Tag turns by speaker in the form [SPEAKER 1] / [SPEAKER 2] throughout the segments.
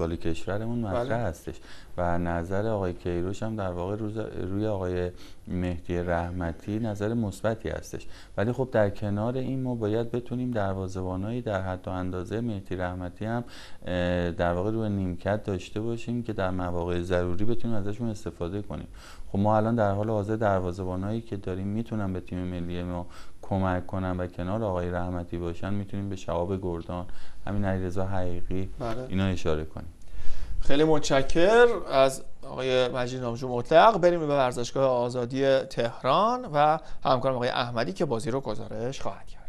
[SPEAKER 1] فوتبال کشورمون مطرح هستش و نظر آقای کیروش هم در واقع روی آقای مهدی رحمتی نظر مثبتی هستش. ولی خب در کنار این ما باید بتونیم دروازه‌بانایی در حد و اندازه مهدی رحمتی هم در واقع روی نیمکت داشته باشیم که در مواقع ضروری بتونیم ازشون استفاده کنیم. خب ما الان در حال حاضر دروازه‌بانایی که داریم میتونن به تیم ملی ما کمک کنن و کنار آقای رحمتی باشن، میتونیم به شهاب گردان، همین علیرضا حقیقی اینا اشاره کنیم.
[SPEAKER 2] خیلی متشکر از آقای مجید نامجو مطلق. بریم به ورزشگاه آزادی تهران و همکارم آقای احمدی که بازی رو گزارش خواهد کرد.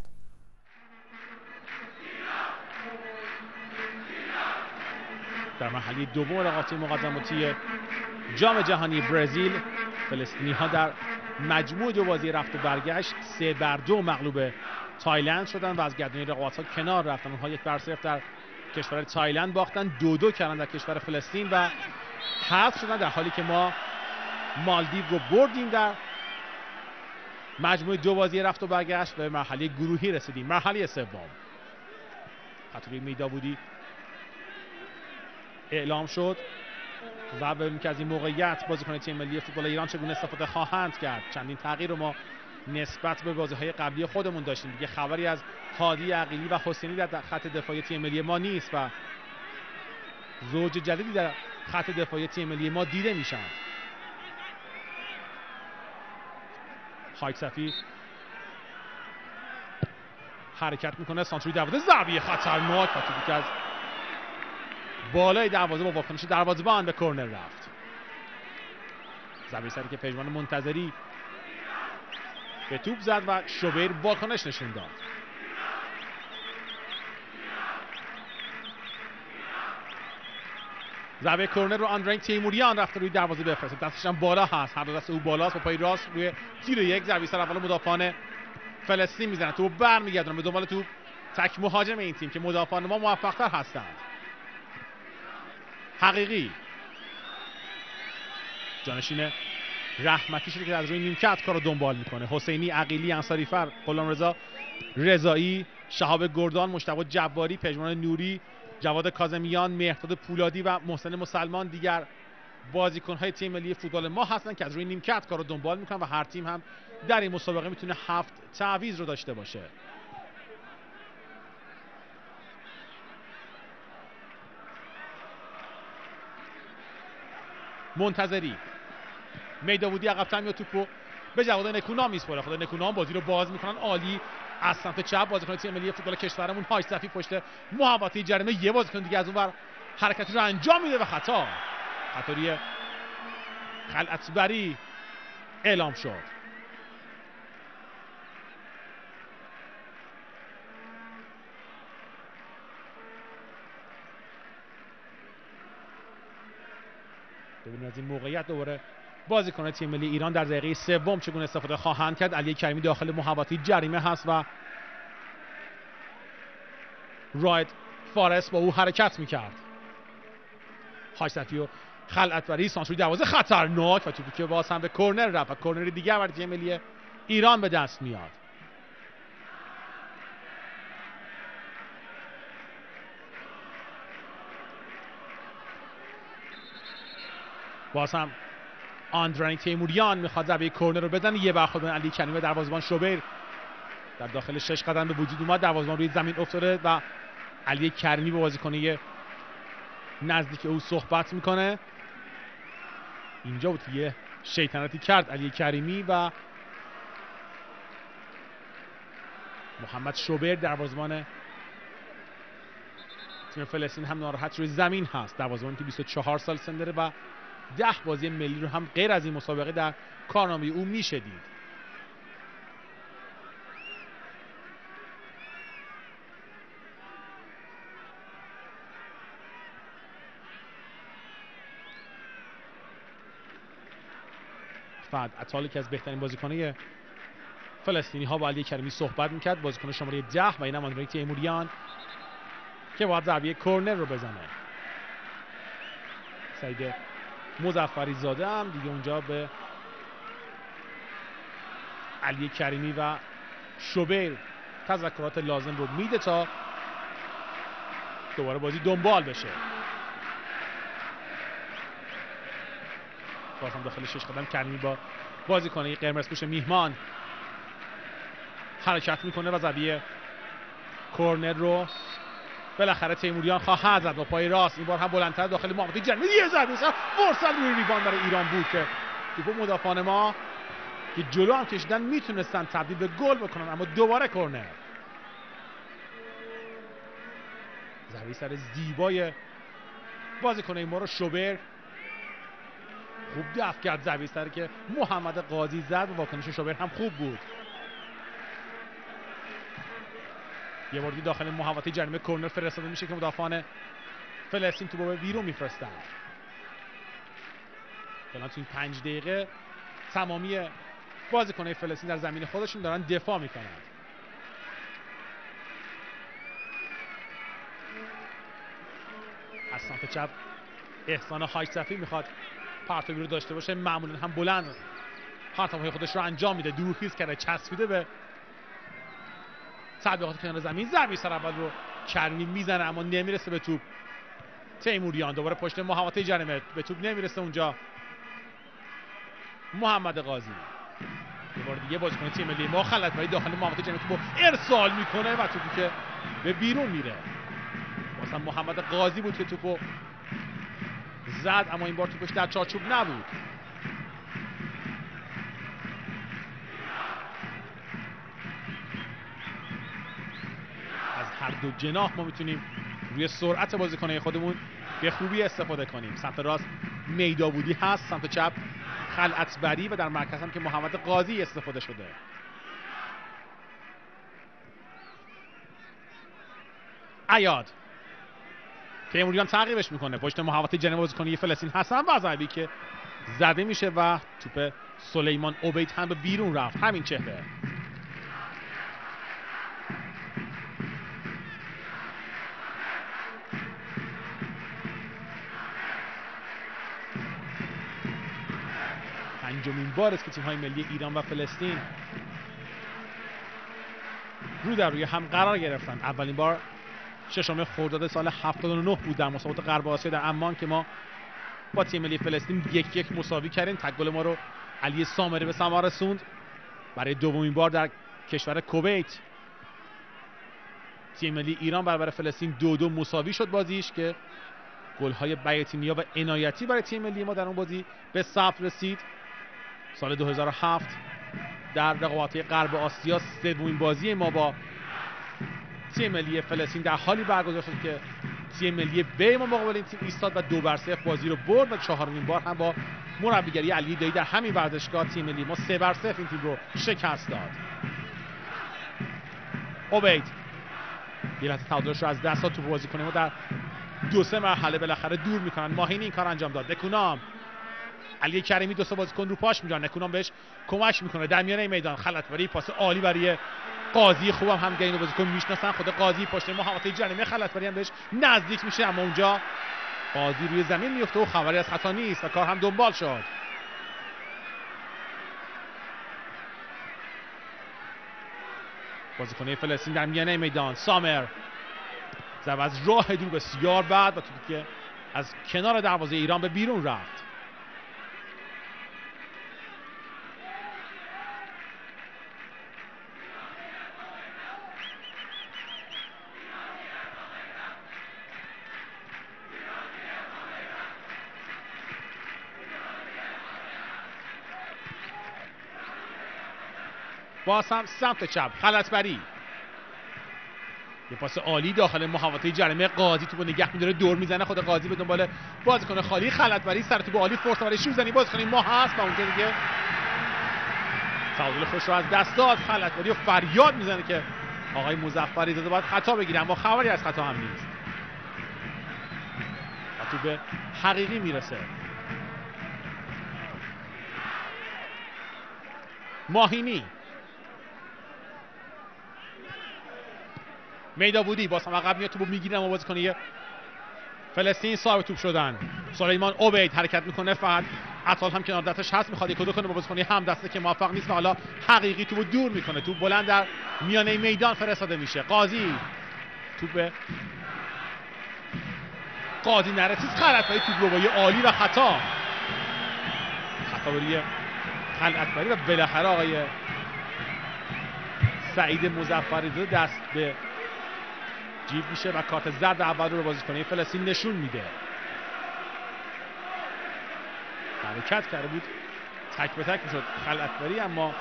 [SPEAKER 3] در مرحله دوم رقابت مقدماتی جام جهانی برزیل، فلسطینی‌ها در مجموع دو بازی رفت و برگشت 3-2 مغلوب تایلند شدن و از گردنی رقابت‌ها کنار رفتن. اونها 1-0 در کشور تایلند باختن، 2-2 کردن در کشور فلسطین و حذف شدن، در حالی که ما مالدیو رو بردیم. در مجموع دو بازی رفت و برگشت به مرحله گروهی رسیدیم. مرحله سوم خطوری میداودی اعلام شد و ببینیم که از این موقعیت بازیکن تیم ملی فوتبال ایران چگونه استفاده خواهند کرد. چندین تغییر رو ما نسبت به بازی‌های قبلی خودمون داشتیم. دیگه خبری از هادی عقیلی و حسینی در خط دفاعی تیم ملی ما نیست و زوج جدیدی در خط دفاعی تیم ملی ما دیده میشن. خاکسفی حرکت میکنه، سانتری دروازه، ضربه خطرناک و توپی که از بالای دروازه با واکنش دروازه‌بان به کرنر رفت. ضربه سری که پژمان منتظری به توپ زد و شوبیر واکنش نشون داد. ضربه کرنر رو آندرین تیموریان رفته روی دروازه بفرسته، دستش هم بالا هست، هر دو دست او بالاست، با پای راست روی تیر یک. ضربه سر اول مدافعان فلسطین میزنه، توپ برمیگردونه به دنبال توپ تک مهاجم این تیم که مدافعان ما موفق‌تر هستند. حقیقی جانشین رحمتی شده که از روی نیمکت کار رو دنبال میکنه. حسینی، عقیلی، انصاری‌فر، غلامرضا رضایی، شهاب گردان، مجتبی جباری، پژمان نوری، جواد کاظمیان، مهرداد پولادی و محسن مسلمان دیگر بازیکن‌های تیم ملی فوتبال ما هستند که از روی نیمکت کار رو دنبال میکنن و هر تیم هم در این مسابقه میتونه 7 تعویض رو داشته باشه. منتظری، میداودی عقب‌تر میاد، توپو به جواد نکونام میسپره. خود نکونام بازی رو باز میکنن، عالی از سمت چپ بازیکن تیم ملی فوتبال کشورمون هاش صفی پشت محوطه جریمه، یه بازیکن دیگه از اونور حرکتی رو انجام میده و خطایی خلعتبری اعلام شد. ببینید از این موقعیت دوباره بازیکن تیم ملی ایران در دقیقه سوم چگونه استفاده خواهند کرد. علی کریمی داخل محوطه جریمه هست و راید فارس با او حرکت میکرد. هاشتفی و خلعتبری، سانتری دروازه خطرناک و توپی که باز هم به کرنر رفت و کرنر دیگر برای تیم ملی ایران به دست میاد. باز هم آندرین تیموریان میخواد ضربه کرنر رو بزنه، یه برخورد علی کریمی دروازه‌بان شوبیر در داخل 6 قدم به وجود اومد، دروازه‌بان روی زمین افتاده و علی کریمی با بازیکن نزدیک او صحبت میکنه. اینجا بود یه شیطنتی کرد علی کریمی و محمد شوبیر دروازه‌بان تیم فلسطین هم ناراحت روی زمین هست. دروازه‌بانی که 24 سال سن داره و 10 بازی ملی رو هم غیر از این مسابقه در کارنامه او میشه دید. فهد عطال که از بهترین بازیکن‌های فلسطینی ها با علی کریمی صحبت میکرد، بازیکن شماره 10 و اینم آندرین تیموریان که باید ضربه کرنر رو بزنه. سعید مظفری زاده هم دیگه اونجا به علی کریمی و شوبیر تذکرات لازم رو میده تا دوباره بازی دنبال بشه. بازم داخل 6 قدم کریمی با بازیکن قرمز پوش میهمان حرکت میکنه و ضربه کورنر رو بالاخره تیموریان خواهد زد با پای راست. این بار هم بلندتر داخل محوطه جریمه، یه ضربه فرصت روی ریباند برای ایران بود که توپ مدافعان ما که جلو هم کشیدن میتونستن تبدیل به گل بکنن، اما دوباره کورنر. ضربه سر زیبای بازیکن ما رو شوبر خوب دفع کرد، ضربه سری که محمد قاضی زد و واکنش شوبر هم خوب بود. یه بار داخل محوطه جریمه کورنر فرستاده میشه که مدافعان فلسطین توپو به بیرون میفرستن. فعلا تو این 5 دقیقه تمامی بازیکن‌های فلسطین در زمین خودشون دارن دفاع میکنن. از سمت چپ احسان حاج‌صفی میخواد پرتابی رو داشته باشه، معمولا هم بلند پرتاب‌های خودش رو انجام میده، دورخیز کرده چسبیده به تبلیغات کنار زمین. ضربه سر اول رو کریمی میزنه اما نمیرسه به توپ. تیموریان دوباره پشت محوطه جریمه، به توپ نمیرسه اونجا. محمد قاضی دوباره دیگه بازیکن تیم ملی ما خلطبری داخل محوطه جریمه توپو ارسال میکنه و توپی که به بیرون میره. مثلا محمد قاضی بود که توپو زد اما این بار توپش در چارچوب نبود. از هر دو جناح ما میتونیم روی سرعت بازیکن‌های خودمون به خوبی استفاده کنیم. سمت راست میدابودی هست، سمت چپ خلعتبری و در مرکز هم که محمد قاضی استفاده شده. عیاد تیموریان تعقیبش میکنه، پشت محوطه جریمه بازیکن فلسطین حسن و ضربه‌ای که زده میشه و توپ سلیمان عبید هم به بیرون رفت. همین چهره پنجمین بار است که تیم‌های ملی ایران و فلسطین رو در روی هم قرار گرفتن. اولین بار 6 خرداد سال 79 بود در مسابقات غرب آسیا در عمان که ما با تیم ملی فلسطین 1-1 مساوی کردیم. تک گل ما رو علی سامری به ثمر رسوند. برای دومین بار در کشور کویت تیم ملی ایران برابر فلسطین 2-2 مساوی شد بازیش که گل‌های بیاتینیا و عنایتی برای تیم ملی ما در اون بازی به ثبت رسید. سال 2007 در رقابت‌های غرب آسیا سومین بازی ما با تیم ملی فلسطین در حالی برگزار شد که تیم ملی ب ما مقابل این تیم ایستاد و 2-0 بازی رو برد و چهارمین بار هم با مربیگری علی دایی در همین ورزشگاه تیم ملی ما 3-0 این تیم رو شکست داد. عبید یه لحظه تعادلش رو از دست داد، توپ بازیکن ما در 2-3 مرحله بالاخره دور میکنن. ماهینی این کار انجام داد. نکونام علی کریمی 2 بازیکن رو پاش میذارن، نکونام بهش کمک میکنه در میانه میدان. خلطبری پاس عالی برای قاضی، خوبم هم اینو بازیکن میشناسن. خود قاضی پشت محوطه جریمه خلطبری هم بهش نزدیک میشه اما اونجا قاضی روی زمین میفته و خبری از خطا نیست و کار هم دنبال شد. بازیکن فلسطین در میانه میدان سامر ضربه از راه دور بسیار بد و توپی که از کنار دروازه ایران به بیرون رفت. باز هم سمت چپ خلطبری یه پاس عالی داخل محوطه جریمه. قاضی توپو نگه می‌داره، دور میزنه، خود قاضی به دنبال بازیکن خالی. خلطبری سر توپ عالی، فرصت برای شوزنی بازیکن ما هست و اونجا دیگه تعادل خوش رو از دست داد. خلطبری و فریاد میزنه که آقای مظفری زاده باید خطا بگیره اما خبری از خطا هم نیست و توپ به حقیقی میرسه. ماهینی میدابودی باز هم عقب میاد، توپو میگیره اما بازیکن فلسطین صاحب توپ شدن. سلیمان عبید حرکت میکنه، فقط عطال هم کنار دستش هست، میخواد یکو دو کنه با بازیکن هم دسته که موفق نیست و حالا حقیقی توپو دور میکنه. توپ بلند در میانه میدان فرستاده میشه. قاضی توپ قاضی نرسید، خلطبری توپ رو با یه عالی و خطا مقابلی خلعتبری و بالاخره آقای سعید مظفری دست به جیب میشه و کارت زرد اول رو بازیکن فلسطین نشون میده. حرکت کرده بود تک به تک میشد خلعتبری، اما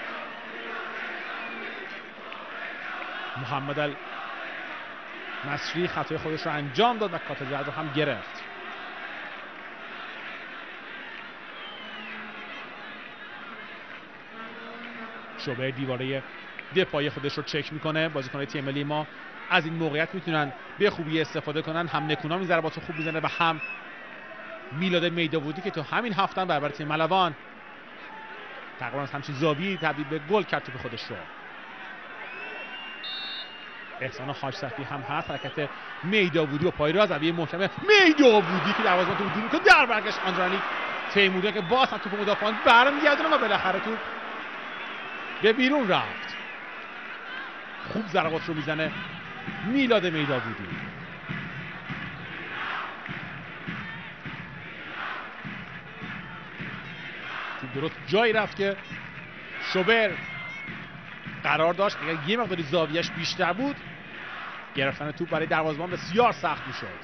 [SPEAKER 3] محمد المصری خطای خودش رو انجام داد و کارت زرد رو هم گرفت. شوبر دیواره دفاعی خودش رو چک میکنه. بازیکن‌های تیم ملی ما از این موقعیت میتونن به خوبی استفاده کنن. هم نکونا این ضربات رو خوب میزنه و هم میلاد میداودی که تو همین هفته برابر تیم ملوان تقریبا همچین زاویه‌ای تبدیل به گل کرد توپ خودش رو. احسان حاج‌صفی هم هست. حرکت میداودی و پای راست زاویه محکم میداودی که دروازه تو دور میکنه. در برگشت آندرانی تیموری که باز هم توپ مدافعان برمیگردونه و بالاخره توپ به بیرون رفت. خوب ضربات رو میزنه میلاد میداودی. توپ درست جایی رفت که شوبر قرار داشت اگر یه مقداری زاویه‌اش بیشتر بود گرفتن توپ برای دروازه‌بان بسیار سخت میشد.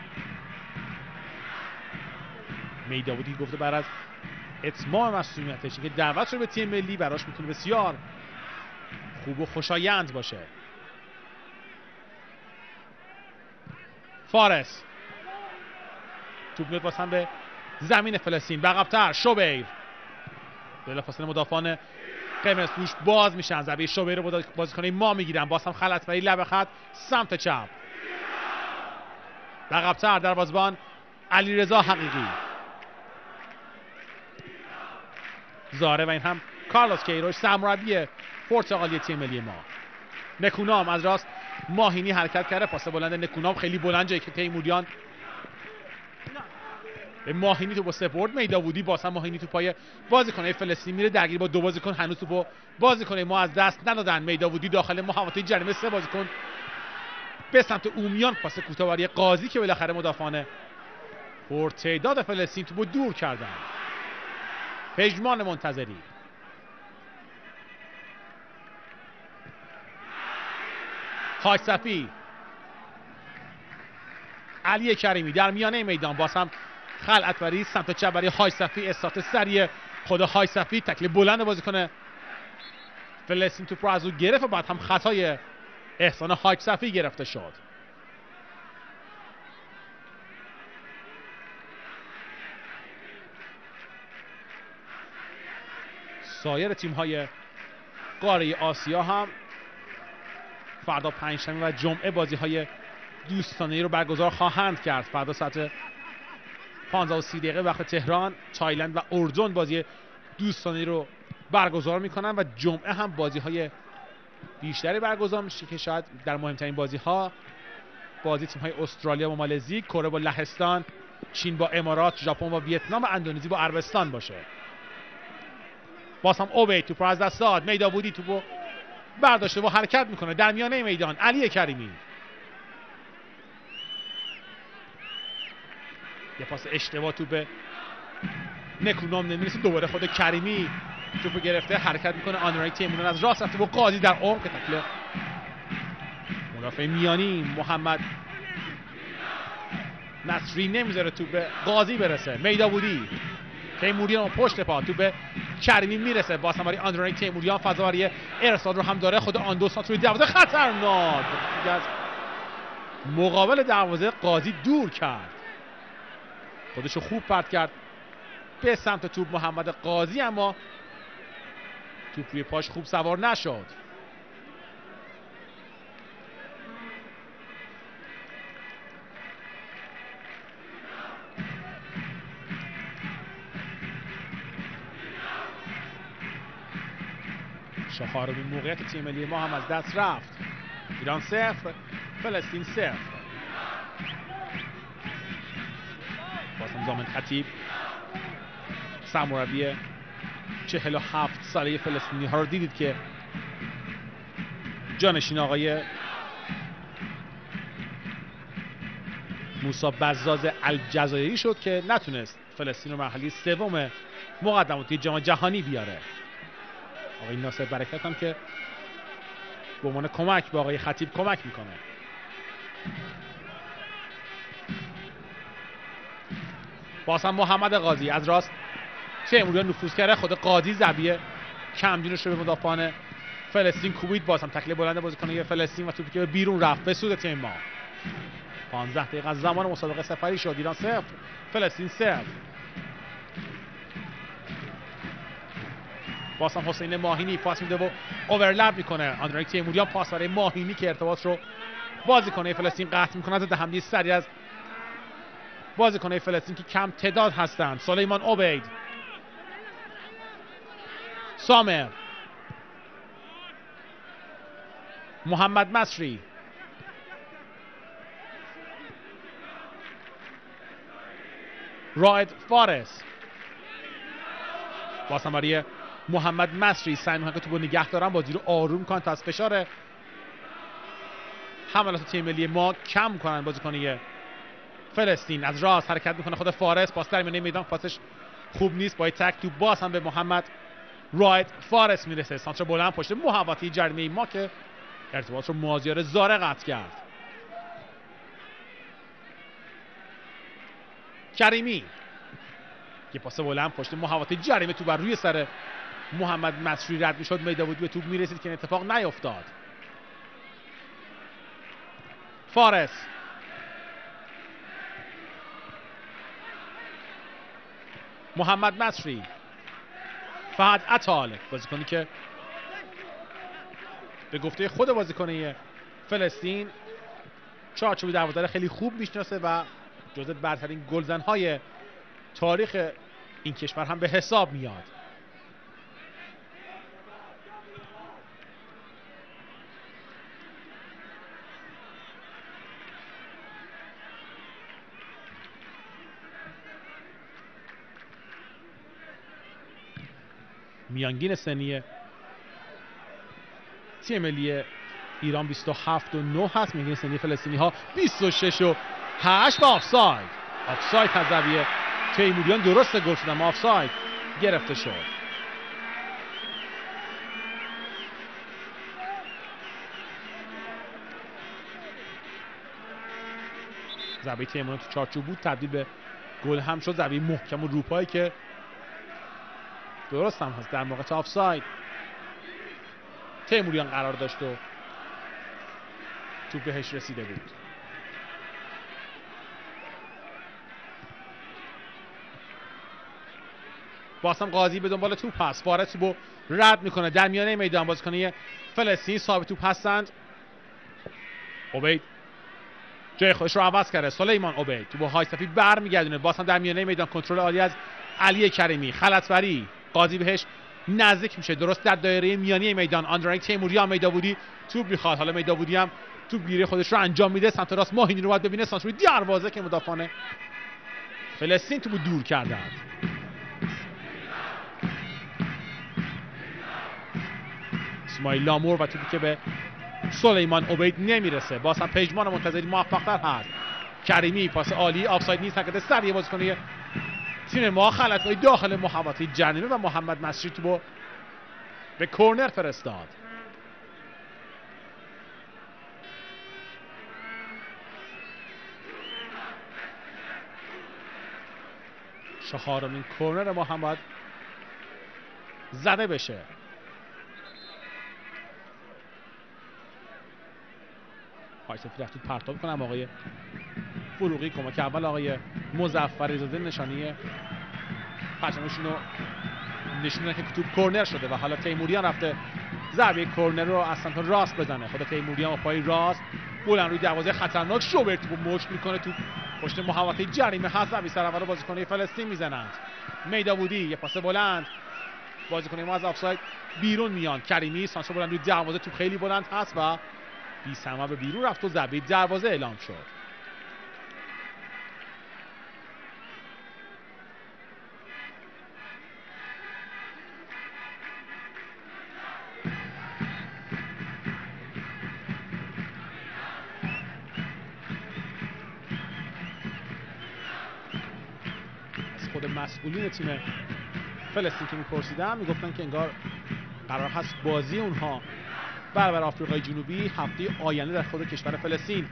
[SPEAKER 3] میداودی گفته بعد از اتمام مسئولیتش که دعوت رو به تیم ملی براش میتونه بسیار خوب و خوشایند باشه. فارس توپ میاد واسه به زمین فلسطین. عقب‌تر شوبیر بلافاصله مدافعان قرمزپوش باز میشن. ضربه شوبیر رو بازیکنان ما میگیرن. باز هم خلعتبری لب خط سمت چپ. عقب‌تر دروازه‌بان علیرضا حقیقی. زاره و این هم کارلوس کیروش سرمربی پرتغالی تیم ملی ما. نکونام از راست ماهینی حرکت کرده. پاس بلند نکونام خیلی بلند جایی که تیموریان به ماهینی تو با سپورت. میداودی باز هم ماهینی تو پای بازیکن فلسطین میره درگیر با دو بازیکن. هنوز تو بازیکن ما از دست ندادن. میداودی داخل محوطه جریمه سه بازیکن به سمت اومیان. پاس کوتاه برای قاضی که بالاخره مدافعان پرتعداد فلسطین تو دور کردن. پژمان منتظری حاج‌صفی علی کریمی در میانه میدان. باز هم خلعتبری سمت چپ برای حاج‌صفی. استارت سریع خود حاج‌صفی. تکل بلند بازیکن فلسطین توپ رو از او گرفت و بعد هم خطای احسان حاج‌صفی گرفته شد. سایر تیم‌های قاره آسیا هم فردا پنجشنبه و جمعه بازی‌های دوستانه‌ای رو برگزار خواهند کرد. فردا ساعت 15:30 وقت تهران تایلند و اردن بازی دوستانه‌ای رو برگزار می‌کنن و جمعه هم بازی‌های بیشتری برگزار میشه که شاید در مهمترین بازی‌ها بازی تیم‌های استرالیا با مالزی، کره با لهستان، چین با امارات، ژاپن با ویتنام و اندونزی با عربستان باشه. باز هم اوبی توپ رو از دست داد. میداودی توپو برداشته و حرکت میکنه در میانه میدان. علی کریمی یه پاس اشتباه توپ نکونام نمیرسه. دوباره خود کریمی توپو گرفته حرکت میکنه. آندرانی تیموریان از راست رفته با قاضی در عمق. تکل مدافع میانی محمد نصری نمیذاره توپ به قاضی برسه. میداودی تیموریان پشت پا توپ کریمی میرسه. باز هم برای آندرانی تیموریان فضا برای ارسال رو هم داره. خود آندوسات روی دروازه خطرناک از مقابل دروازه قاضی دور کرد. خودشو خوب پرت کرد به سمت توپ محمد قاضی، اما توپ روی پاش خوب سوار نشد. چهارمین موقعیت تیم ملی ما هم از دست رفت. ایران 0 فلسطین 0. بازم زامن خطیب سرمربی 47 ساله فلسطینی ها رو دیدید که جانشین آقای موسی بزاز الجزایری شد که نتونست فلسطین رو مرحله سوم مقدماتی جام جهانی بیاره. آقای ناصر برکت هم که به عنوان کمک به آقای خطیب کمک میکنه. باز هم محمد قاضی از راست تیموریان نفوذ کرده، خود قاضی ضربه کمبینش رو به مدافعان فلسطین کوبید. باز هم تکل بلند بازیکن فلسطین و توپی که به بیرون رفت به سود تیم ما. 15 دقیقه از زمان مسابقه سپری شد. ایران 0 فلسطین 0. باز هم حسین ماهینی پاس میده و اورلپ میکنه. آندرای تیموریان پاس برای ماهینی که ارتباط رو بازیکن فلسطین قطع میکنه. ضد حمله سریع از بازیکن فلسطین که کم تعداد هستند. سلیمان عبید، سامر، محمد مصری، رائد فارس. باز هم برای محمد مصری سعی میکنن که توپو نگه دارن، بازی رو آروم کنن تا از فشار حملات تیم ملی ما کم کنن. بازیکن فلسطین از راست حرکت میکنه خود فارس، پاس در میانه میدان پاسش خوب نیست، با تک تو باز هم به محمد رائد فارس میرسه. سانتر بلند پشت محوطه جریمه ما که ارتباط رو مازیار زاره قطع کرد. کریمی یه پاس بلند پشت محوطه جریمه تو بر روی سر محمد مصری رد میشد. میداوودی به توپ میرسید که این اتفاق نیفتاد. فارس، محمد مصری، فهد عطال، بازیکنی که به گفته خود بازیکن فلسطین چارچوب دروازه خیلی خوب میشناسه و جزو برترین گلزن‌های تاریخ این کشور هم به حساب میاد. میانگین سنی تیم ملی ایران 27 و 9 هست. میانگین سنی فلسطینی ها 26 و 8 و آفساید. آفساید از زاویه تیموریان درست گل شد اما آفساید گرفته شد. ضربه تیموریان تو چارچوب بود، تبدیل به گل هم شد. ضربه محکم و روپایی که درست هم هست در موقع آفساید تیموریان قرار داشت و توپ بهش رسیده بود. باز هم قاضی به دنبال توپ هست. فارس توپو رد میکنه در میانه میدان. بازیکن فلسطین صاحب توپ هستند. عبید جای خودش رو عوض کرده. سلیمان عبید توپو های صفی برمیگردونه. باز هم در میانه میدان کنترل عالی از علی کریمی. خلطبری، قاضی بهش نزدیک میشه درست در دایره میانی میدان. آندرای تیموریان، میداوودی توپ میخواد. حالا میداوودی هم توپ گیری خودش رو انجام میده. سمت راست ماهینی رو باید ببینه. سانتر دروازه که مدافعان فلسطین توپو دور کردند. اسماعیل لامور و توپی که به سلیمان عبید نمیرسه. باز هم پژمان منتظری موفق‌تر هست. کریمی پاس عالی، آفساید نیست. حرکت سریع بازیکن تیم ما خلط‌های داخل محوطه جریمه و محمد مصری توپو به کورنر فرستاد. چهارمین کورنر محمد زده بشه. پایسفی رفت پرتاب کنم. آقای فروغی کمک اول آقای مظفری زاده نشانی پرچمشون رو نشونه که توپ کورنر شده و حالا تیموریان رفته ضربه کورنر رو از سمت راست بزنه. خود تیموریان با پای راست بلند روی دروازه خطرناک شوبرت توپ مشت میکنه. توپ پشت محوطه جریمه هست. ضربه سر اول بازیکن فلسطین میزنند. میداوودی یه پاس بلند، بازیکن ما از آفساید بیرون میان. کریمی سانتر بلند روی دروازه، توپ خیلی بلند هست و بی ثمر به بیرون رفت و ضربه دروازه اعلام شد. خود مسئولین تیم فلسطین که میپرسیدن میگفتن که انگار قرار هست بازی اونها برابر آفریقای جنوبی هفته آینده در خود کشور فلسطین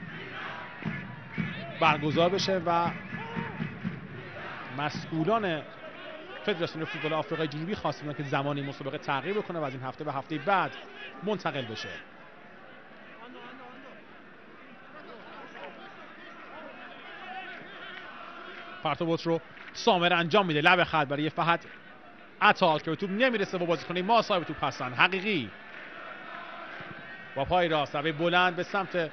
[SPEAKER 3] برگزار بشه و مسئولان فدراسیون فوتبال آفریقای جنوبی خواستن که زمان این مسابقه تغییر بکنه و از این هفته به هفته بعد منتقل بشه. پرتوبوت رو سامر انجام میده، لب خط برای فهد عطال که به توپ نمیرسه و بازیکن ما صاحب توپ هستن. حقیقی با پای راست ضربه بلند به سمت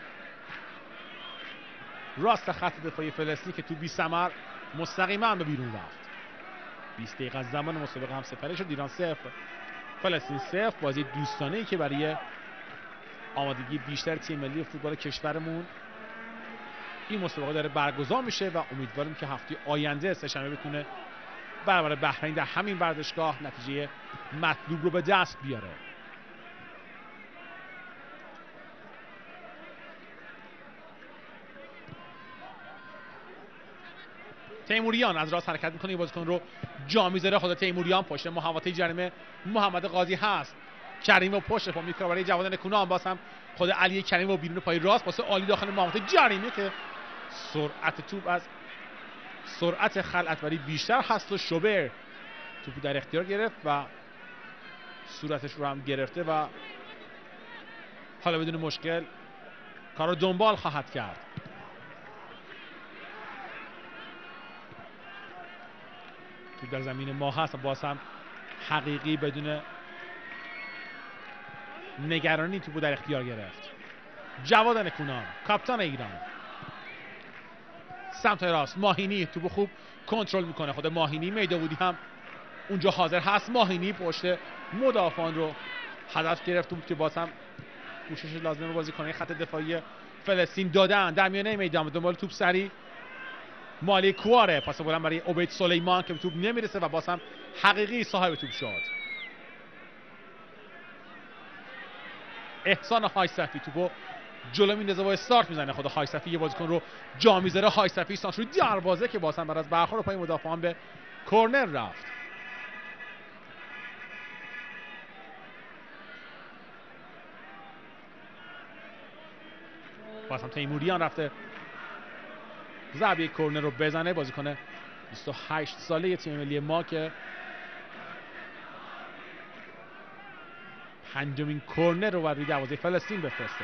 [SPEAKER 3] راست خط دفاعی فلسطین که تو بی ثمر مستقیما به بیرون رفت. 20 دقیقه از زمان مسابقه هم سپری شد. ایران 0 فلسطین 0. بازی دوستانه‌ای که برای آمادگی بیشتر تیم ملی فوتبال کشورمون این مسابقه داره برگزار میشه و امیدواریم که هفته آینده سه‌شنبه بتونه برابر بحرین در همین ورزشگاه نتیجه مطلوب رو به دست بیاره. تیموریان از راست حرکت میکنه، بازیکن رو جا میذاره. خود تیموریان پشت محوطه جریمه محمد قاضی هست. کریم و پشت پا میکنه برای جواد نکونام. باز هم خود علی کریم و بیرون پای راست واسه عالی داخل محوطه جریمه که سرعت توپ از سرعت خلعتبری بیشتر هست و شوبر توپ در اختیار گرفت و صورتش رو هم گرفته و حالا بدون مشکل کار رو دنبال خواهد کرد. توپ در زمین ما هست و باز هم حقیقی بدون نگرانی توپ در اختیار گرفت. جواد نکونام کاپیتان ایران سمت راست. ماهینی توپ خوب کنترل میکنه. خود ماهینی میداودی هم اونجا حاضر هست. ماهینی پشت مدافعان رو هدف گرفت. توپ که باز هم کوشش لازمه بازیکنان خط دفاعی فلسطین دادن. در میانه میدان دنبال توپ سری مالی کواره. پاس بلند برای عبید سلیمان که به توپ نمیرسه و باز هم حقیقی صاحب توپ شد. احسان هایصفی توپو جلو میندازه و استارت میزنه. خود هایصفی یه بازیکن رو جا میذاره. هایصفی سانتر روی دروازه که باز هم بعد از برخورد پای مدافعان به کورنر رفت. باز هم تیموریان رفته ضربه کورنر رو بزنه. بازیکن 28 ساله تیم ملی ما که پنجمین کورنر رو روی دروازه فلسطین بفرسته.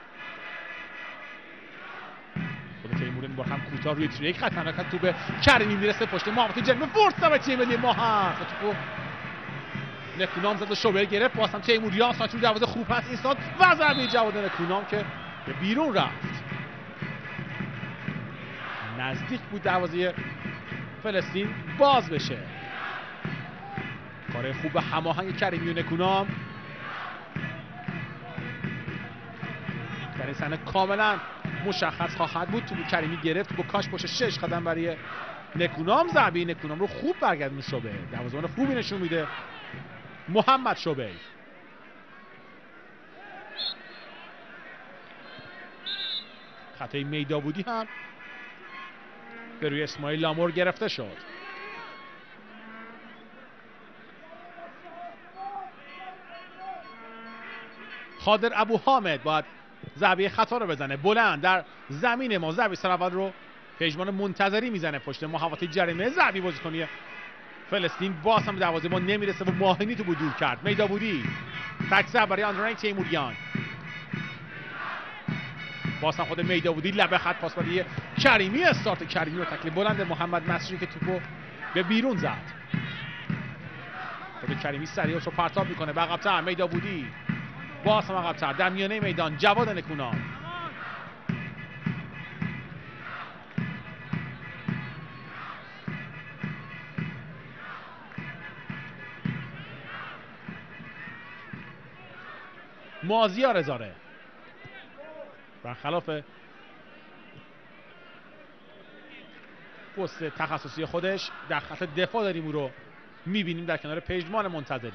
[SPEAKER 3] خود تیموریان با هم کوتاه روی یک خط حرکت تو به کریمی میرسه. پشت محوطه جریمه فرصت برای تیم ملی ما هست. توپو نکونام زد و شوبر گرفت. باز هم تیموریان سانتر دروازه خوب هست ایستاد و ضربه جواد نکونام که به بیرون رفت. نزدیک بود دروازه فلسطین باز بشه. کار خوب هماهنگ کریمی و نکونام در این صحنه کاملا مشخص خواهد بود. تو کریمی گرفت با کاش پشت 6 قدم برای نکونام. ضربه نکونام رو خوب برگردون شوبر. دروازه‌بان خوبی نشون میده محمد شوبر. خطای میداودی هم به روی اسماعیل لامور گرفته شد. خادر ابو حامد باید ضربه خطا رو بزنه. بلند در زمین ما ضربه سر اول رو پژمان منتظری میزنه پشت محوطه جریمه. ضربه بازیکنی فلسطین باز هم دروازه ما نمیرسه و ماهینی تو دور کرد. میداودی تکسر برای آندرین تیموریان. باز هم خود میداودی لبه خط پاس برای کریمی. استارت کریمی و تکل بلند محمد مصری که توپو به بیرون زد. خود کریمی سریع رو پرتاب میکنه به عقب‌تر. میداودی باز هم عقب‌تر در میانه میدان. جواد نکونام مازیار رضاره برخلاف پست تخصصی خودش در خط دفاع داریم او رو میبینیم در کنار پژمان منتظری.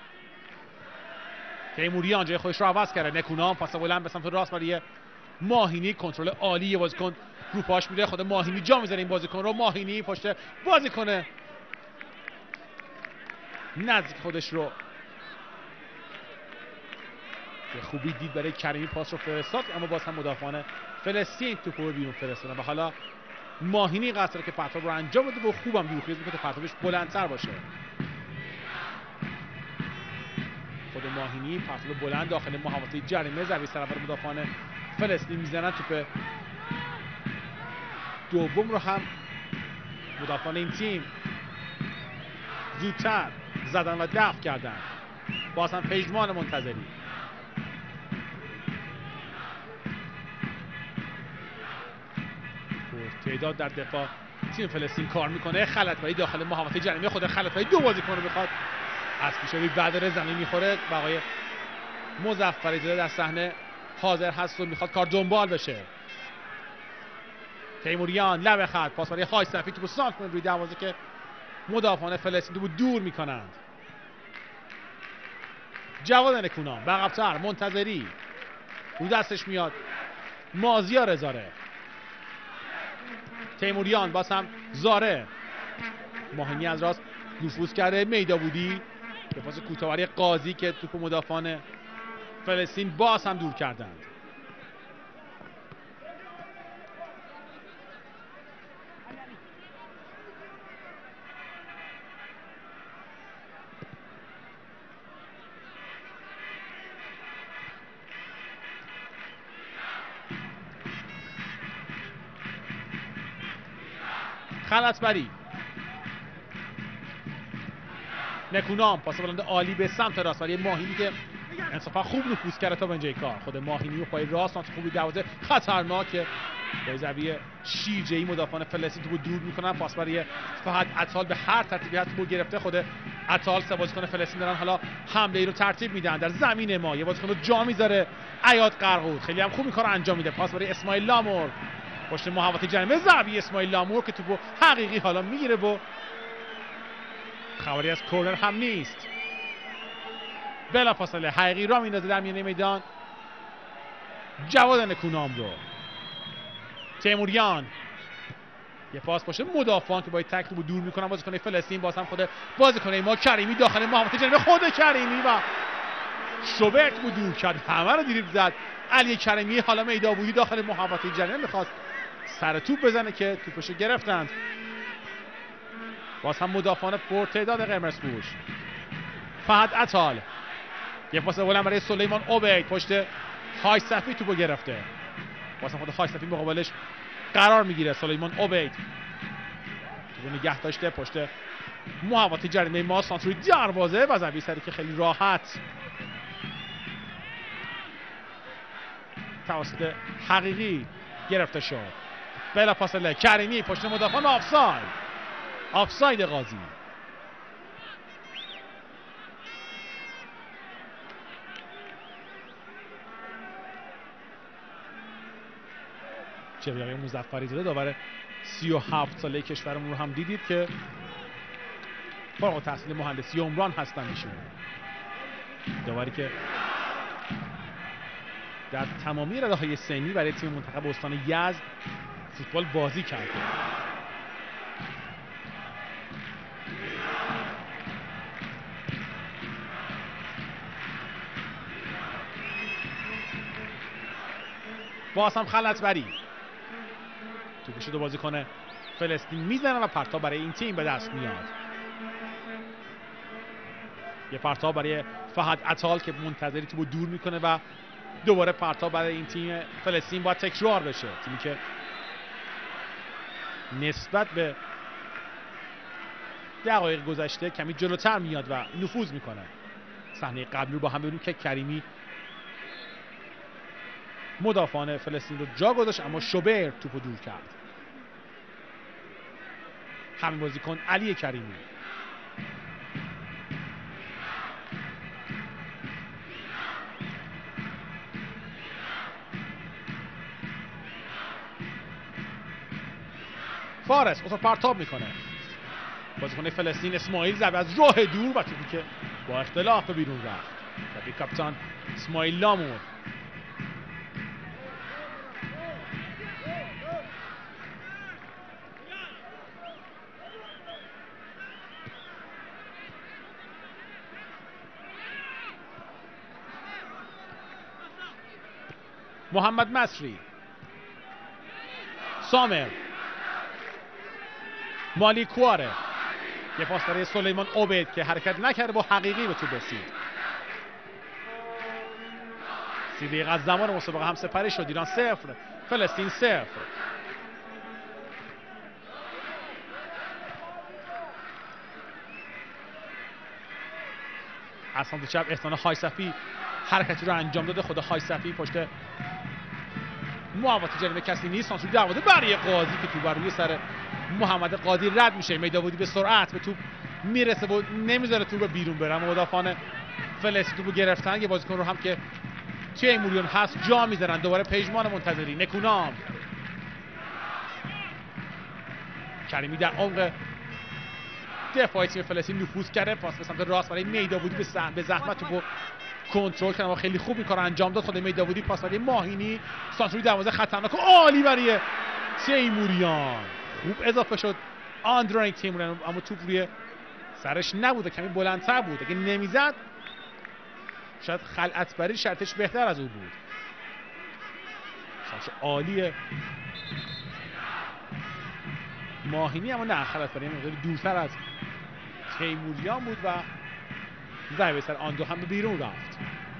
[SPEAKER 3] تیموریان جای خودش رو عوض کرده. نکونام پاس بلند به سمت راست برای ماهینی. کنترل عالی بازیکن رو پاش میره. خود ماهینی جا میذاره این بازیکن رو. ماهینی پشت بازیکن نزدیک خودش رو به خوبی دید، برای کریمی پاس رو فرستاد، اما باز هم مدافعان فلسطین توپ رو بیرون فرستادن و حالا ماهینی قصد که پرتاب رو انجام بده و خوبم دورخیز میکنه تا پرتابش بلندتر باشه. خود ماهینی پرتاب بلند داخل محوطه جریمه، ضربه سر مدافعان فلسطین میزنن. توپ دوم رو هم مدافعان این تیم زودتر زدن و دفع کردن. باز هم پژمان منتظری تعداد در دفاع تیم فلسطین کار میکنه. خلطبری داخل محوطه جریمه، خود خلطبری دو بازیکن رو میخواد از پیشروی بدر زمین میخوره و آقای مظفری زاده در صحنه حاضر هست و میخواد کار دنبال بشه. تیموریان لب خط پاس برای خای صفی، توپ سانت روی دروازه که مدافعان فلسطین توپ دور میکنند. جواد نکونام به عقب‌تر، منتظری رو دستش میاد، مازیار زاره، تیموریان باز هم زاره، ماهینی از راست نفوذ کرده، میداودی به پاس کوتاه‌وری قاضی که توپ مدافعان فلسطین باز هم دور کردند. خلطبری، نکونام پاس بلند عالی به سمت راست برای ماهینی که انصافا خوب نفوذ کرده تا به اینجای کار. خود ماهینی و پای راست سانت خوبی دروازه خطرناکه با زاویه شیرجه‌ای مدافعان فلسطین توپو دور میکنن. پاس برای فهد عطال به هر ترتیبی هست توپو گرفته. خود عطال سه بازیکن فلسطین دارن حالا حمله ای رو ترتیب میدن در زمین ما. یه بازیکن رو جا میذاره عیاد قرقود، خیلی هم خوب این کارو انجام میده. پاس برای اسماعیل لامور پشت محوطه جریمه، ضربه اسماعیل لامور که توپو حقیقی حالا میگیره و خبری از کورنر هم نیست. بلافاصله حقیقی را میندازه در میانه میدان جواد نکونام رو. تیموریان یه پاس باشه مدافعان که باید تک رو دور میکنن بازیکن فلسطین. باز هم خود بازیکن ما کریمی داخل محوطه جریمه، خود کریمی و شوبرت بود دور کرد، همه رو دریبل زد. علی کریمی حالا میداوودی داخل محوطه جریمه میخواست سر توپ بزنه که توپشو گرفتند. باز هم مدافعان پرتعداد قرمزپوش. فهد عطال یه پاس بلند برای سلیمان عبید پشت خای صفی توپو گرفته. باز هم خود خای صفی مقابلش قرار میگیره. سلیمان عبید توپو نگه داشته پشت محوطه جریمه ما، سانتر روی دروازه و ضربه سری که خیلی راحت توسط حقیقی گرفته شد. بلافاصله کریمی پشت مدافعان، آفساید قاضی. جبریقی مظفری زاده داور 37 ساله کشورمون رو هم دیدید که فارغ التحصیل مهندسی عمران هستن ایشون. داوری که در تمامی رتبه‌های سنی برای تیم منتخب استان یزد فوتبال بازی کرده. باز هم خلطبری توپش دو بازیکن فلسطین میزنن و پرتاب برای این تیم به دست میاد. یه پرتاب برای فهد عطال که منتظری توپو دور میکنه و دوباره پرتاب برای این تیم فلسطین باید تکرار بشه. تیمی که نسبت به دقایق گذشته کمی جلوتر میاد و نفوذ میکنه. صحنه قبلی رو با هم ببینیم که کریمی مدافعان فلسطین رو جا گذاشت اما شوبر توپو دور کرد. همین بازیکن علی کریمی. فارس اصلا پرتاب میکنه. بازیکن فلسطین اسماعیل ضربه از راه دور و توپی که با اختلاف بیرون رفت. ضربه کاپیتان اسماعیل لامور. محمد مصری، سامر، مالی کواره، یه پاس برای سلیمان عبید که حرکت نکرده با حقیقی به توپ رسید. 30 دقیقه از زمان مسابقه هم سپری شد. ایران 0 فلسطین 0. از سمت چپ احسان خایصفی حرکتی رو انجام داده. خود خایصفی پشت محوطه جریمه کسی نیست. سانتور دروازه برای قاضی که توپ بر روی سر محمد قاضی رد میشه. میداودی به سرعت به توپ میرسه و نمیذاره توپ بیرون بره. مدافعان فلسطین توپو گرفتن. یه بازیکن رو هم که تیموریان هست جا میذارن. دوباره پیجمان منتظری، نکونام، کریمی در عمق دفاعی تیم فلسطین نفوذ کرده. پاس به سمت راست برای میداودی به زحمت توپو کنترل کنه و خیلی خوب این کارو انجام داد. خود میداودی پاس برای ماهینی، سانتوری دروازه خطرناک و عالی برای تیموریان. خوب اضافه شد آندرونی تیموریان، اما توپ روی سرش نبود، کمی بلندتر بود. اگه نمیزد شاید خلعتبری شرطش بهتر از او بود. شانس عالیه ماهینی، اما نه، خلعتبری مقدار دورتر از تیموریان بود و ضربه سر آندو هم به بیرون رفت.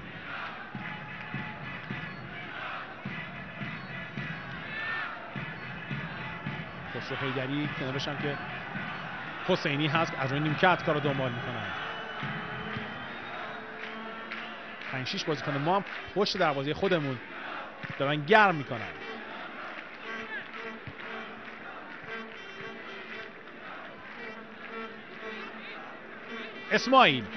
[SPEAKER 3] خسرو حیدری کنارش هم که حسینی هست از روی نیمکت کار رو دنبال میکنن. 5-6 بازیکن ما هم پشت دروازه خودمون دارن گرم میکنن. اسماعیل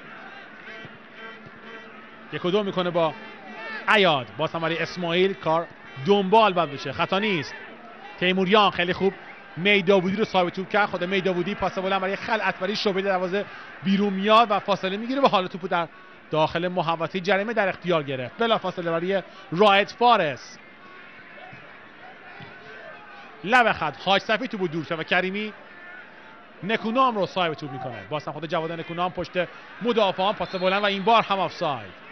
[SPEAKER 3] 1-2 میکنه با عیاد. باز هم برای اسماعیل کار دنبال باید بشه، خطا نیست. تیموریان خیلی خوب میداودی رو صاحب توپ کرد. خود میداودی پاس بلند برای خلعتبری شوبه دروازه بیرون میاد و فاصله میگیره و حالا توپو در داخل محوطه جریمه در اختیار گرفت. بلا فاصله برای رائد فارس. لب خط خاک‌صفی توپو دور کرد و کریمی نکونام رو صاحب توپ میکنه. باز هم خود جواد نکونام پشت مدافعان پاس بلند و این بار هم آفساید.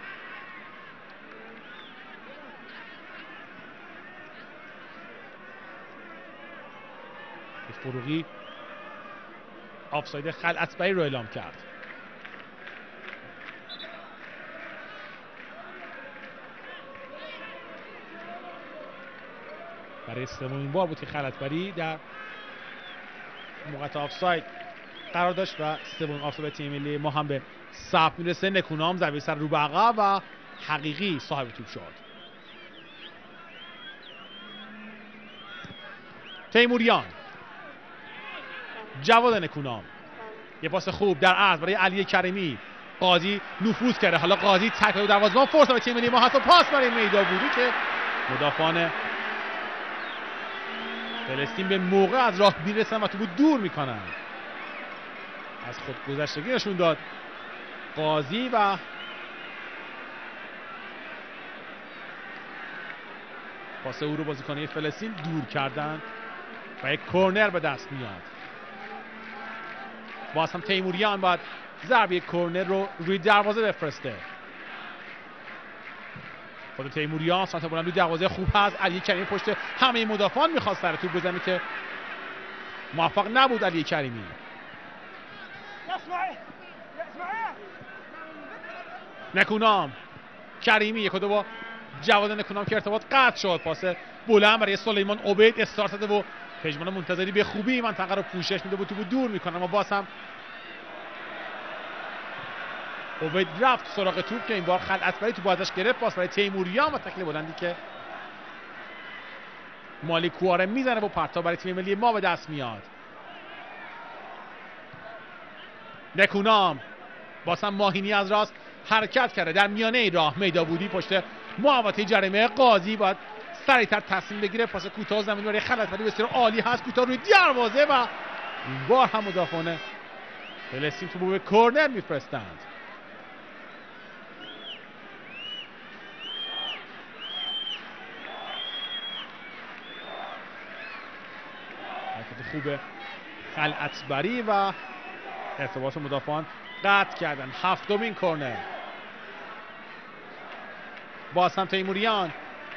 [SPEAKER 3] فروغی آفساید خلعتبری رو اعلام کرد. برای سومین بار بود که خلعتبری در موقع آفساید قرار داشت و سومین آفساید تیم ملی ما هم به ثبت میرسه. نکونام ضربه سر رو به عقب و حقیقی صاحب توپ شد. تیموریان، جواد نکونام، یه پاس خوب در عرض برای علی کریمی. قاضی نفوذ کرده. حالا قاضی تک دروازه‌بان فرصت برای تیم ملی ما هست و پاس برای میداودی که مدافعان فلسطین به موقع از راه میرسن و توپو دور میکنن. از خود گذشتگی نشون داد قاضی و پاس او رو بازیکنان فلسطین دور کردن و یک کرنر به دست میاد. باز هم تیموریان باید ضربه کرنر رو روی دروازه بفرسته. خود تیموریان سانت بلند روی دروازه خوب هست. علی کریمی پشت همه مدافعان میخواست سر توپ بزنه که موفق نبود علی کریمی. نکونام، کریمی 1-2 با جواد نکونام که ارتباط قطع شد. پاس بلند برای سلیمان عبید استارت داده و پژمان منتظری به خوبی منطقه رو پوشش میده و توپو دور میکنه. اما باز هم عبید رفت سراغ توپ که این بار خلعتبری توپ ازش گرفت. پاس برای تیموریان و تکل بلندی که مالی کواره میزنه و پرتاب برای تیم ملی ما به دست میاد. نکونام، باز هم ماهینی از راست حرکت کرده در میانه راه. میداودی پشت محوطه جریمه. قاضی باید سریعتر تصمیم بگیره. پاس کوتاه زمین برای خلعتبری بسیار عالی هست. کوتاه روی دروازه و این بار هم مدافعان فلسطین توپو به کرنر میفرستند. حرکت خوب خلعتبری و ارتباط مدافعان قطع کردن. هفتمین کرنر. باز هم تیموریان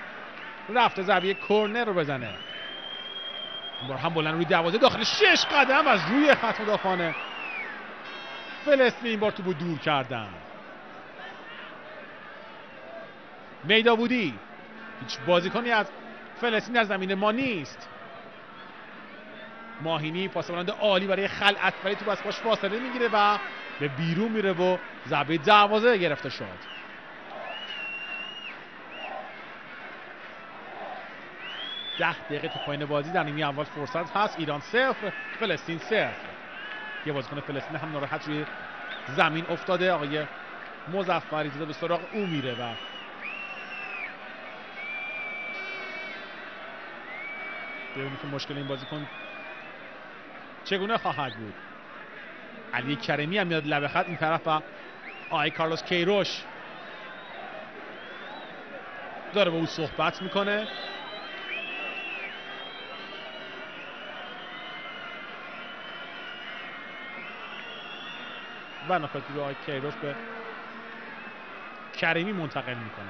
[SPEAKER 3] رفته ضربه کرنر رو بزنه. این بار هم بلند روی دروازه داخل 6 قدم از روی خط مدافعان فلسطین این بار توپو دور کردن. میدابودی، هیچ بازیکنی از فلسطین در زمین ما نیست. ماهینی پاس بلند عالی برای خلعت، ولی توپ از پاش فاصله میگیره و به بیرون میره و ضربه دروازه گرفته شد. ده دقیقه تا پایان بازی در نیمه اول فرصت هست. ایران 0 فلسطین 0. یه بازیکن فلسطین هم ناراحت روی زمین افتاده. آقای مظفری زاده به سراغ او میره و ببینید که مشکل این بازیکن چگونه خواهد بود. علی کریمی هم میاد لبه خط این طرف و آقای کارلوس کیروش داره با او صحبت میکنه. و نکاتی رو آقای کیروش به کریمی منتقل میکنه.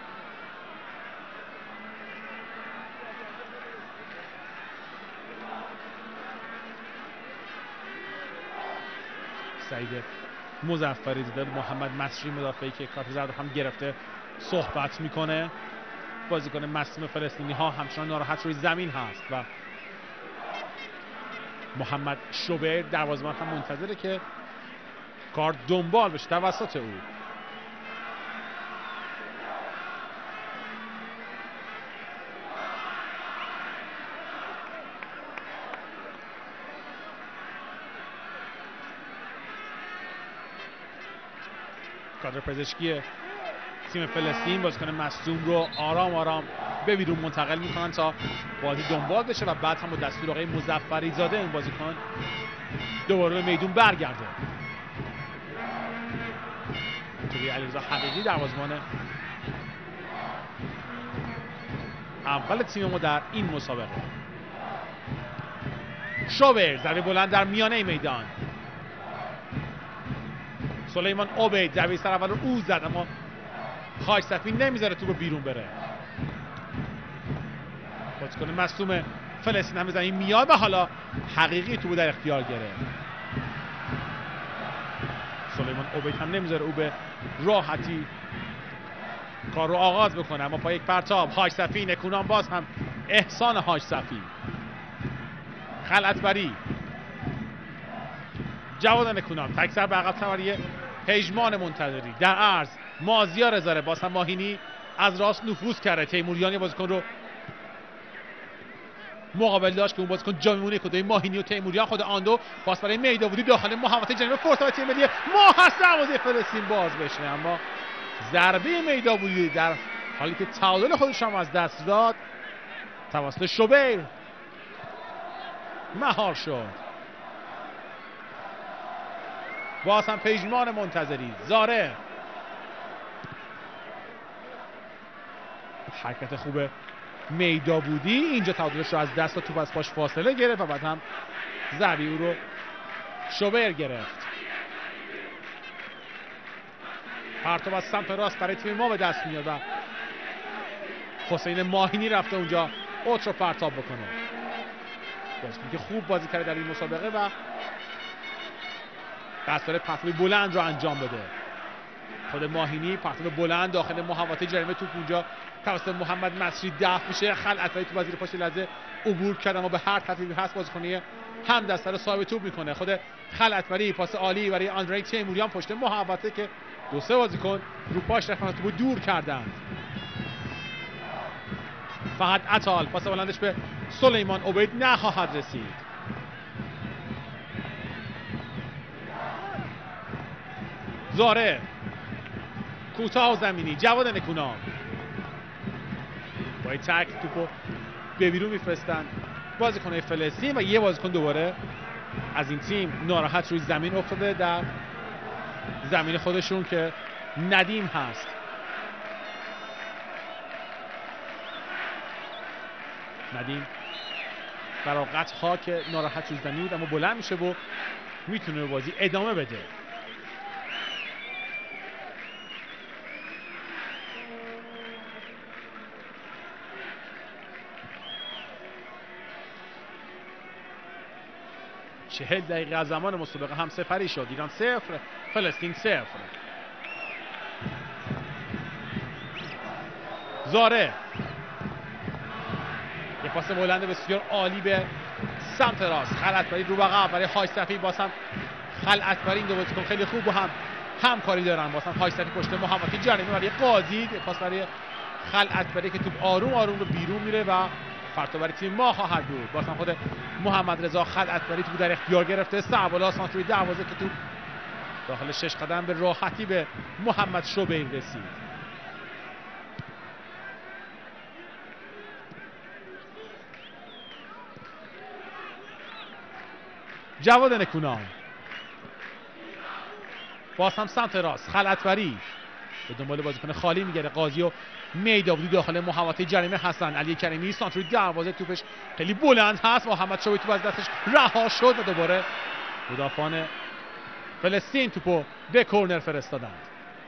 [SPEAKER 3] سعید مظفری زاده محمد مصری مدافعی که کارت زرد هم گرفته صحبت میکنه. بازیکن مصدوم فلسطینی ها همچنان ناراحت روی زمین هست و محمد شوبر دروازه‌بان هم منتظره که کار دنبال بشه توسط او. کادر پزشکی تیم فلسطین بازیکن مصدوم رو آرام آرام به بیرون منتقل میکنن تا بازی دنبال بشه و بعد هم با دستور آقای مظفری زاده این بازیکن دوباره به میدون برگرده. توی علیرضا حقیقی دروازه‌بان اول تیم ما در این مسابقه. شوبر ضربه بلند در میانه میدان. سلیمان عبید ضربه سر اول رو او زد اما خاک صفی نمیذاره توپ بیرون بره. بازیکن مصدوم فلسطین هم زمین میاد و حالا حقیقی توپ در اختیار گرفت. سلیمان عبید هم نمیذاره او به راحتی کار رو آغاز بکنه اما پای یک پرتاب حاج صفی نکونام باز هم احسان حاج صفی. خلعتبری جواد نکونام تکسر به عقب تمریه پژمان منتظری در عرض مازیار رضا باز هم ماهینی از راست نفوذ کرده. تیموریان بازیکن رو مقابل داشت که اون بازیکن جا میمونه کدای ماهینی و تیموریان. خود آندو پاس برای میداودی داخل محوطه جریمه فرصت تیم ملی ما هست دروازه فلسطین باز بشه اما ضربه میداودی در حالی که تعادل خودش هم از دست داد توسط شوبر مهار شد. باز هم پژمان منتظری زاره حرکت خوب میدابودی اینجا تعادلش رو از دست داد. توپ از پاش فاصله گرفت و بعد هم ضربه او رو شوبر گرفت. پرتاب از سمت راست برای تیم ما به دست میاد و حسین ماهینی رفته اونجا اوت رو پرتاب بکنه. بازیکن که خوب بازی کرده در این مسابقه و قصد داره پرتاب بلند رو انجام بده. خود ماهینی پرتاب بلند داخل محوطه جریمه توپ اونجا توسط محمد مصری دفع میشه. خلعتبری تو وزیر پاش لحظه عبور کرد اما به هر ترتیبی هست بازیکنی هم دست رو صاحب توپ میکنه. خود خلعتبری پاس عالی برای آندری تیموریان پشت محوطه که دو سه بازیکن رو پاش رفتن توپو دور کردند. فهد عطال پاس بلندش به سلیمان عبید نخواهد رسید. زاره کوتاه زمینی جواد نکونام با تک توپو به بیرون میفرستن بازیکن‌های فلسطین و یه بازیکن دوباره از این تیم ناراحت روی زمین افتاده در زمین خودشون که ندیم هست. ندیم فراغت ها که ناراحت روی زمین بود اما بلند میشه و میتونه به بازی ادامه بده. 40 دقیقه از زمان مسابقه هم سپری شد. ایران 0 فلسطین 0. زاره یه پاس بلند بسیار عالی به سمت راست، خلعتبری رو بقم برای های صفی. باز هم خلعتبری این دو بازیکن خیلی خوب با هم همکاری دارن. باز هم های صفی پشت محمدی جریمه برای قاضی، پاس برای خلعتبری که توپ آروم آروم رو بیرون میره و پرتو برای تیم ما خواهد بود. باز هم خود محمد رضا خلعتبری توپ در اختیار گرفته، سعبالا سانتروی دروازه که توپ داخل 6 قدم به راحتی به محمد شبیر رسید. جواد نکونام باز هم سمت راست، خلعتبری به دنبال بازیکن خالی میگره، قاضی و میداودی داخل محوطه جریمه هستن. علی کریمی سانتروی دروازه، توپش خیلی بلند هست، محمد شبیر توپ از دستش رها شد و دوباره مدافعان فلسطین توپو به کورنر فرستادند.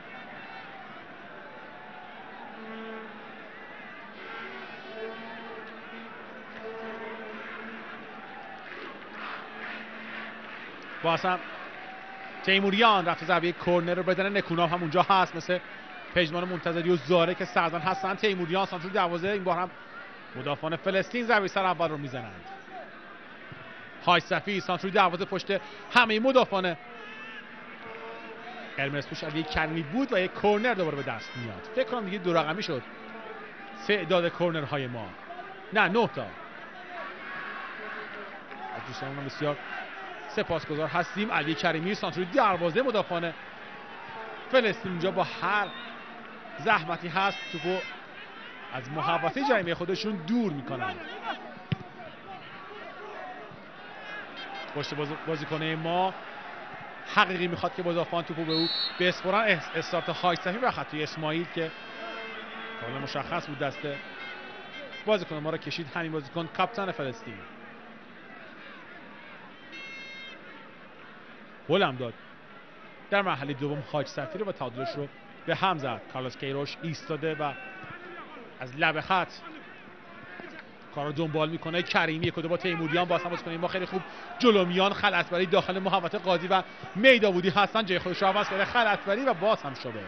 [SPEAKER 3] باز هم تیموریان رفت زاویه کورنر رو بدن، نکونام هم اونجا هست مثل پژمان منتظری و زاره که سرزن هستن. تیموریان سانتروی دروازه، این بار هم مدافعان فلسطین ضربه سر اول رو میزنند. های صفی سانتروی دروازه پشت همه مدافعان قرمزپوش علی کریمی بود و یک کورنر دوباره به دست میاد. فکر کنم دیگه دو رقمی شد تعداد کورنرهای ما، نه 9 تا. از دوستانمون بسیار سپاسگزار هستیم. علی کریمی سانتروی دروازه، مدافعان فلسطین اونجا با هر زحمتی هست توپو از محوطه جریمه خودشون دور میکنن. پشت بازیکن ما حقیقی میخواد که مدافعان توپو به او بسپرن. استارت های صفی و خطای اسماعیل که کاملا مشخص بود دست بازیکن ما را کشید. همین بازیکن کاپیتان فلسطین گل هم داد در مرحله دوم. خاک صفی رو و تعادلش رو به هم زد. کارلوس کیروش ایستاده و از لب خط کار رو دنبال میکنه. کریمی یک و دو با تیموریان باز هم بازیکن ما خیلی خوب جلو میان. خلعتبری داخل محوطه قاضی و میداودی هستن، جای خودش رو عوض کرده خلعتبری و باز هم شبیر.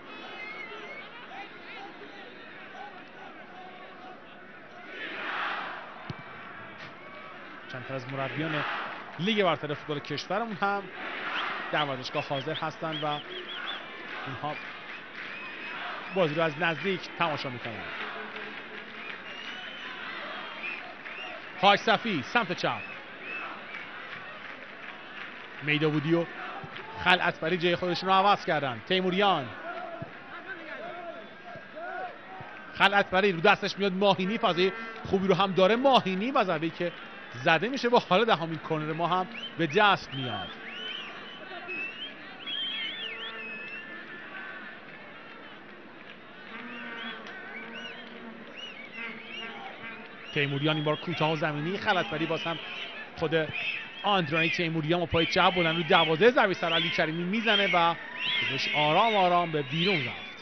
[SPEAKER 3] چند تا از مربیان لیگ برتر فوتبال کشورمون هم در ورزشگاه حاضر هستند و اینها بازی رو از نزدیک تماشا میکنند. های صفی سمت چپ، میداودی و خلعتبری جای خودشون رو عوض کردن. تیموریان، خلعتبری رو دستش میاد. ماهینی فضای خوبی رو هم داره ماهینی و ضربه‌ای که زده میشه و حالا دهمین کورنر ما هم به دست میاد. تیموریان این بار کوتاه و زمینی، خلعتبری باز هم خود آندرانی تیموریان با پای چپ بلند رو دروازه ضربه سر علی کریمی میزنه و توپش آرام آرام به بیرون رفت.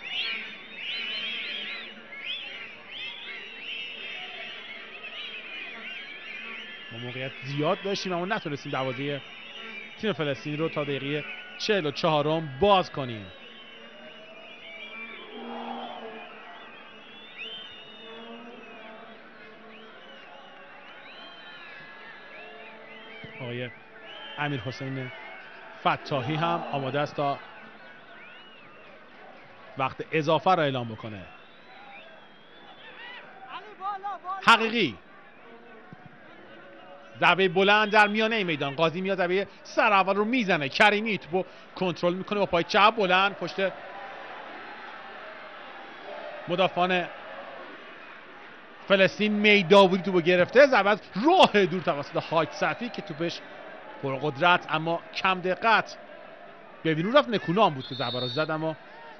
[SPEAKER 3] ما موقعیت زیاد داشتیم اما نتونستیم دروازه تیم فلسطین رو تا دقیقه 44 باز کنیم. آقای امیر حسین فتاحی هم آماده است تا وقت اضافه را اعلام بکنه. حقیقی ضربه بلند در میانه میدان، قاضی میاد ضربه سر اول رو میزنه. کریمی توپو کنترل میکنه با پای چپ بلند پشت مدافعان فلسطین. میداودی توپو گرفته، ضربه راه دور توسط های صفی که توپش پرقدرت اما کم دقت به بیرون رفت. نکونام بود که ضربه رو زد اما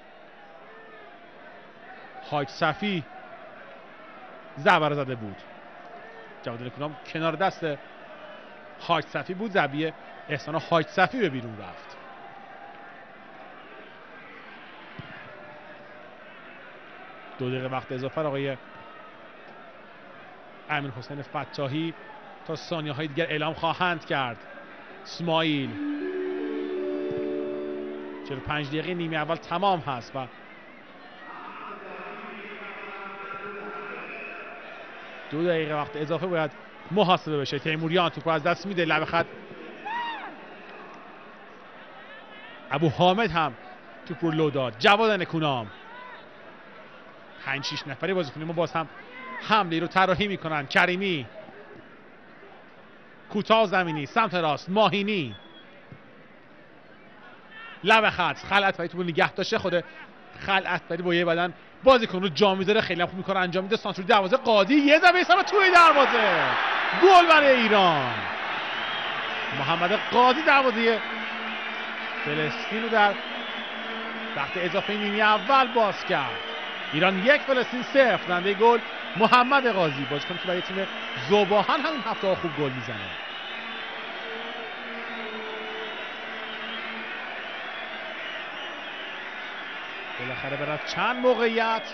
[SPEAKER 3] های صفی ضربه رو زده بود. جواد نکونام کنار دست های صفی بود، ضربه احسان های صفی به بیرون رفت. دو دقیقه وقت اضافه آقای امیر حسین فتاحی تا ثانیه های دیگر اعلام خواهند کرد. اسماعیل. 45 دقیقه نیمه اول تمام هست و 2 دقیقه وقت اضافه باید محاسبه بشه. تیموریان توپ از دست میده، لبه خط ابو حامد هم توپ رو لو داد. جواد نکونام. 5-6 نفری بازیکن ما باز هم حمله رو طراحی میکنن. کریمی کوتاه زمینی سمت راست، ماهینی لبه خط، خلعت‌بری توپ نگه داشته، خود خلعت‌بری با یه بدن بازیکن رو جا میذاره، خیلی خوب میکنه انجام میده. سانتور دروازه قاضی، یه ضربه ایستگاه توی دروازه، گل برای ایران. محمد قاضی دروازه فلسطین رو در وقت اضافه نیمه اول باز کرد. ایران 1 فلسطین 0. رنده گل محمد قاضی، بازیکنی که برای تیم ذوباهن همین هفته ها خوب گل میزنه. بالاخره برای چند موقعیت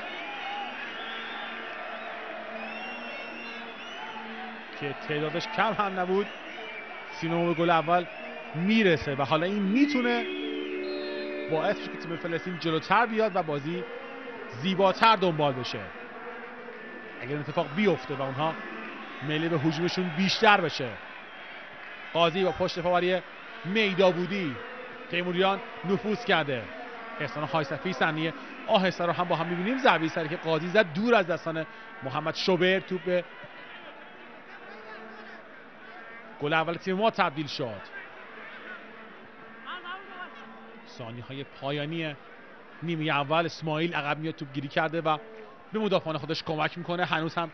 [SPEAKER 3] که تعدادش کم هم نبود سینا به گل اول میرسه و حالا این میتونه باعث بشه که تیم فلسطین جلوتر بیاد و بازی زیباتر دنبال بشه. اگر این اتفاق بیفته و اونها میل به هجومشون بیشتر بشه. قاضی با پشت پاوری میدابودی، تیموریان نفوذ کرده. احسان خایصفی ثانیه آهسته رو هم با هم میبینیم. ضربه سری که قاضی زد دور از دستان محمد شوبر، توپ به گل اول تیم ما تبدیل شد. ثانیه‌های پایانی نیمه اول اسماعیل عقب میاد، توپ گیری کرده و به مدافعان خودش کمک میکنه. هنوز هم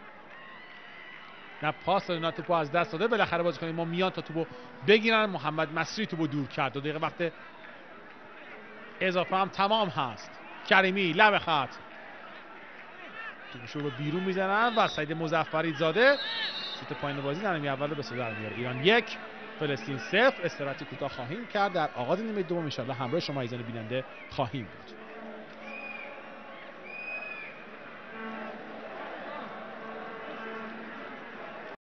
[SPEAKER 3] نه پاس داده نه توپو از دست داده. بالاخره بازیکن ما میان تا توپو بگیرن. محمد مصری توپو دور کرد. 2 دقیقه وقت اضافه هم تمام هست. کریمی لب خط توپشو رو بیرون میزنن و سعید مظفری زاده شوت پایین بازی در نیمه اول رو به صدا میاره. ایران 1 فلسطین 0. استراحت کوتاه خواهیم کرد در آغاز نیمه دوم. ان شاءالله همراه شما عزیزان بیننده خواهیم بود.